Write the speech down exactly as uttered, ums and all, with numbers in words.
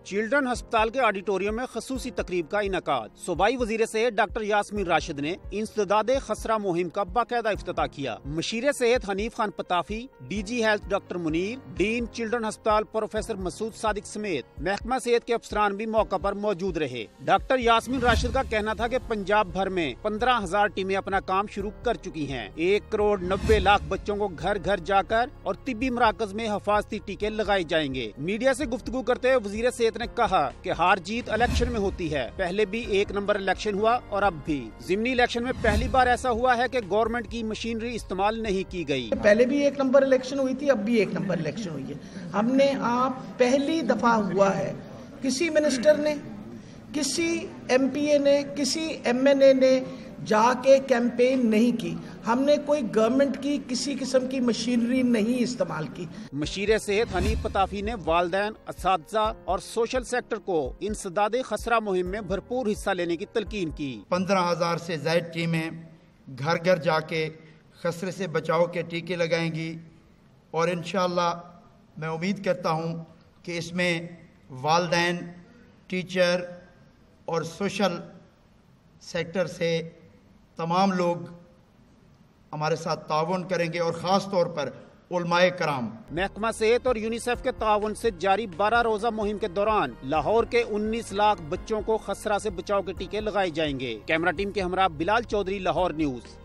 Children ہسپتال کے auditorium میں خصوصی تقریب کا انعقاد۔ صوبائی وزیر صحت ڈاکٹر یاسمین راشد نے انسداد خسرہ مہم کا باقاعدہ افتتاح کیا۔ مشیر صحت Hanif Khan Pitafi, D G health doctor Munir, dean children ہسپتال پروفیسر مسعود صادق سمیت محکمہ صحت کے افسران بھی موقع پر موجود رہے۔ ڈاکٹر یاسمین راشد کا کہنا تھا کہ پنجاب بھر میں پندرہ ہزار ٹیمیں اپنا کام شروع کر چکی ہیں۔ ایک کروڑ نبے لاکھ بچوں کو گھر گھر جا کر اور طبی مراکز میں حفاظتی ٹیکے لگائے جائیں گے۔ میڈیا سے گفتگو کرتے ہوئے وزیر صحت نے کہا کہ ہار جیت الیکشن میں ہوتی ہے، پہلے بھی ایک نمبر الیکشن ہوا اور اب بھی۔ ضمنی الیکشن میں پہلی بار ایسا ہوا ہے کہ گورنمنٹ کی مشینری استعمال نہیں کی گئی۔ پہلے بھی ایک نمبر الیکشن ہوئی تھی، اب بھی ایک نمبر الیکشن ہوئی ہے۔ ہم نے آپ پہلی دفعہ ہوا ہے، کسی منسٹر نے، کسی ایم پی اے نے، کسی ایم این اے نے جا کے کیمپین نہیں کی۔ ہم نے کوئی گورنمنٹ کی کسی قسم کی مشینری نہیں استعمال کی۔ مشیر صحت حنیف پتافی نے والدین، اساتذہ اور سوشل سیکٹر کو انسداد خسرہ مہم میں بھرپور حصہ لینے کی تلقین کی۔ پندرہ ہزار سے زائد ٹیمیں گھر گھر جا کے خسرے سے بچاؤ کے ٹیکے لگائیں گی، اور انشاءاللہ میں امید کرتا ہوں کہ اس میں والدین، ٹیچر اور سوشل سیکٹر سے تمام لوگ ہمارے ساتھ تعاون کریں گے، اور خاص طور پر علماء کرام۔ محکمہ صحت اور یونیسیف کے تعاون سے جاری بارہ روزہ مہم کے دوران لاہور کے انیس لاکھ بچوں کو خسرہ سے بچاؤ کے ٹیکے لگائے جائیں گے۔ کیمرہ ٹیم کے ہمراہ بلال چودھری، لاہور نیوز۔